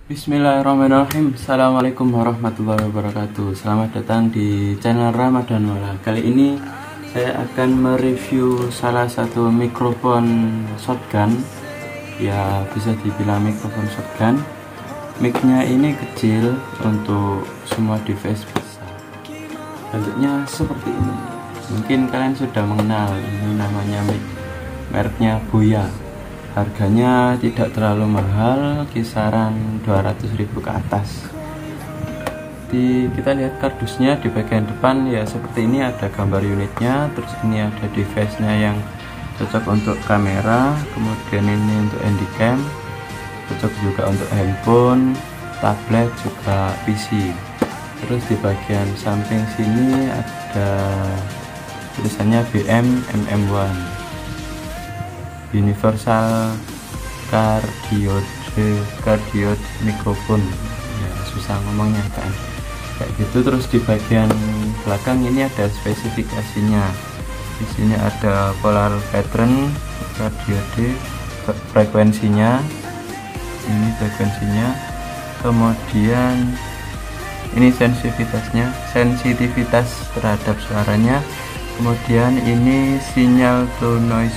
Bismillahirrahmanirrahim. Assalamualaikum warahmatullahi wabarakatuh. Selamat datang di channel Ramadan Wala. Kali ini saya akan mereview salah satu mikrofon shotgun. Ya, bisa dibilang mikrofon shotgun. Mic-nya ini kecil untuk semua device besar. Bentuknya seperti ini. Mungkin kalian sudah mengenal, ini namanya mic, mereknya Boya. Harganya tidak terlalu mahal, kisaran 200.000 ke atas. Kita lihat kardusnya di bagian depan ya seperti ini, ada gambar unitnya. Terus ini ada device-nya yang cocok untuk kamera, kemudian ini untuk handycam, cocok juga untuk handphone, tablet, juga PC. Terus di bagian samping sini ada tulisannya BM MM1 Universal Cardioid Microphone. Ya, susah ngomongnya kan kayak gitu. Terus di bagian belakang ini ada spesifikasinya. Di sini ada polar pattern, cardioid, frekuensinya, ini frekuensinya, kemudian ini sensitivitas terhadap suaranya, kemudian ini sinyal to noise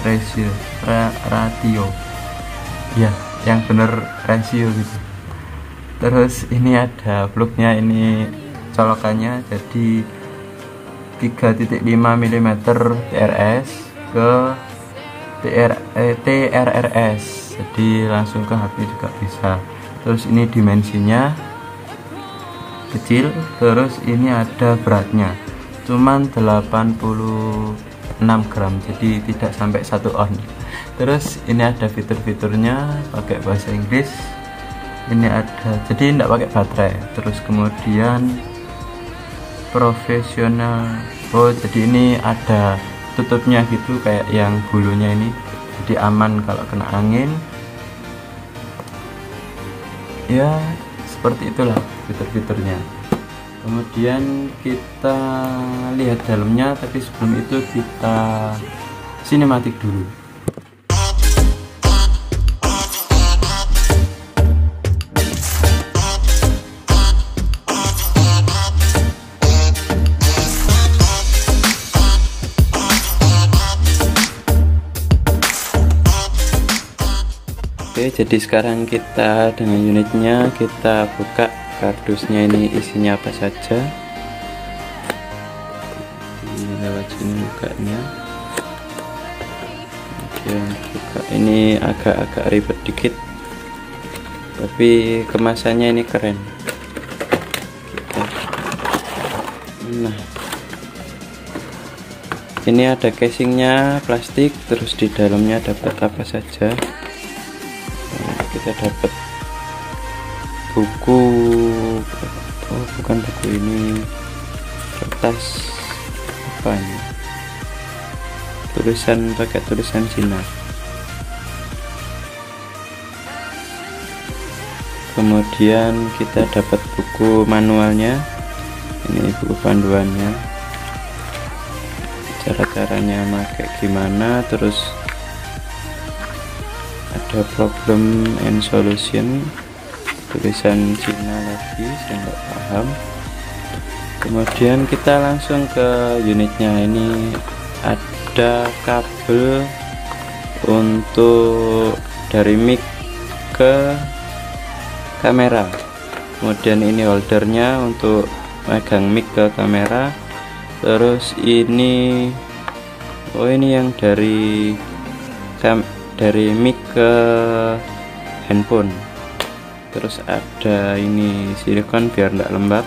ratio ya, yang bener rasio gitu. Terus ini ada plugnya, ini colokannya, jadi 3.5 mm TRS ke TRRS, jadi langsung ke HP juga bisa. Terus ini dimensinya kecil, terus ini ada beratnya cuman 86 gram, jadi tidak sampai 1 on. Terus ini ada fitur-fiturnya pakai bahasa Inggris. Ini ada, jadi tidak pakai baterai. Terus kemudian profesional, jadi ini ada tutupnya gitu kayak yang bulunya ini, jadi aman kalau kena angin ya, seperti itulah fitur-fiturnya. Kemudian kita lihat dalamnya, tapi sebelum itu kita sinematik dulu. Oke, jadi sekarang kita dengan unitnya, kita buka kardusnya, ini isinya apa saja. Ini lewat sini bukanya. Kemudian buka, ini agak-agak ribet dikit, tapi kemasannya ini keren. Nah, ini ada casingnya plastik, terus di dalamnya dapat apa saja. Nah, kita dapat buku, oh bukan buku, ini kertas apa ini, tulisan, pakai tulisan Cina. Kemudian kita dapat buku manualnya, ini buku panduannya, cara-caranya pakai gimana. Terus ada problem and solution, tulisan Cina lagi, saya nggak paham. Kemudian kita langsung ke unitnya. Ini ada kabel untuk dari mic ke kamera, kemudian ini holdernya untuk megang mic ke kamera. Terus ini, oh ini yang dari mic ke handphone. Terus ada ini silikon biar tidak lembab.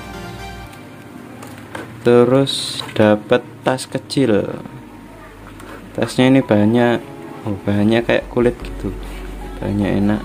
Terus dapat tas kecil. Tasnya ini bahannya, oh bahannya kayak kulit gitu, bahannya enak,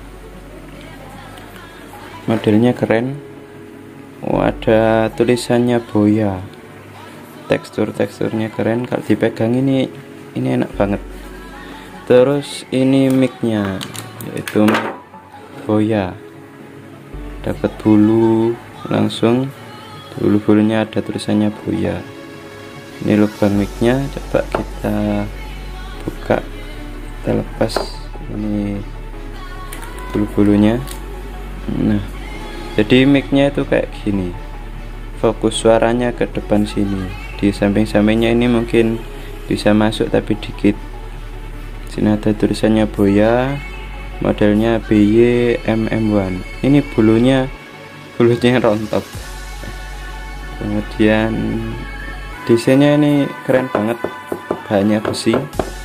modelnya keren. Oh, ada tulisannya Boya, teksturnya keren, kalau dipegang ini enak banget. Terus ini mic-nya, yaitu mic Boya, dapat bulu langsung, bulu-bulunya ada tulisannya Boya. Ini lubang mic-nya, coba kita buka, kita lepas ini bulu-bulunya. Nah, jadi micnya itu kayak gini, fokus suaranya ke depan sini, di samping-sampingnya ini mungkin bisa masuk tapi dikit. Sini ada tulisannya Boya, modelnya BY-MM1. Ini bulunya rontok. Kemudian desainnya ini keren banget, bahannya besi.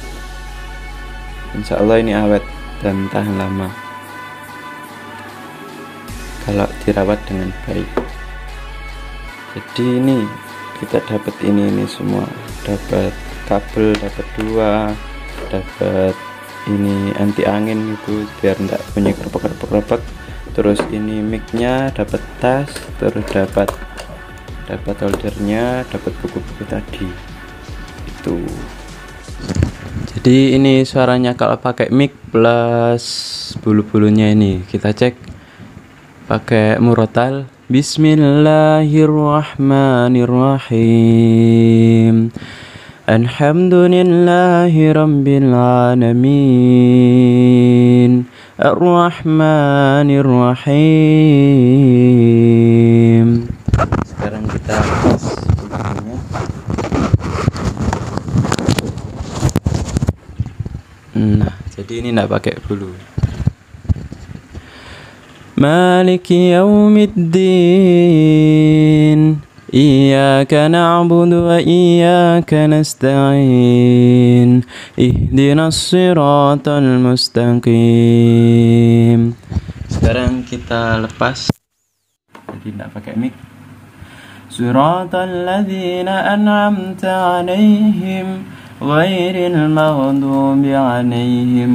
Insya Allah ini awet dan tahan lama kalau dirawat dengan baik. Jadi ini kita dapat ini semua, dapat kabel, dapat 2, dapat ini anti angin gitu biar enggak bunyi kerepek. Terus ini micnya, dapat tas, terus dapat holdernya, dapat buku-buku tadi itu. Jadi ini suaranya kalau pakai mic plus bulu-bulunya. Ini kita cek pakai murotal. Bismillahirrahmanirrahim. Alhamdulillahi rabbil alamin. Ar-Rahmanir-Rahim. Sekarang kita lepas bulunya. Nah, jadi ini enggak pakai bulu. Maliki yaumiddin. Iyyaka na'budu wa iyyaka nasta'in. Ihdinas siratal mustaqim. Sekarang kita lepas. Jadi tidak pakai mic. Siratal ladzina an'amta 'alaihim ghairil maghdubi 'alaihim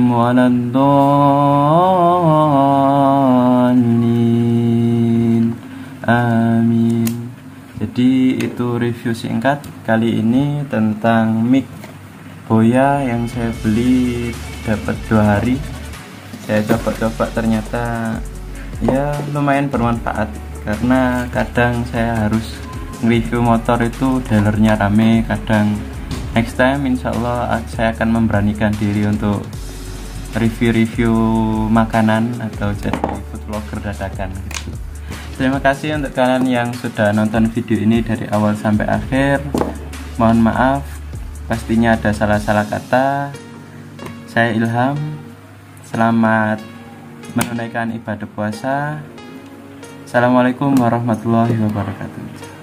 waladdallin. Amin. Jadi itu review singkat kali ini tentang mic Boya yang saya beli dapat 2 hari. Saya coba-coba, ternyata ya lumayan bermanfaat, karena kadang saya harus review motor itu dealernya rame. Kadang next time insya Allah saya akan memberanikan diri untuk review makanan atau jadi food vlogger dadakan gitu. Terima kasih untuk kalian yang sudah nonton video ini dari awal sampai akhir. Mohon maaf pastinya ada salah-salah kata. Saya Ilham. Selamat menunaikan ibadah puasa. Assalamualaikum warahmatullahi wabarakatuh.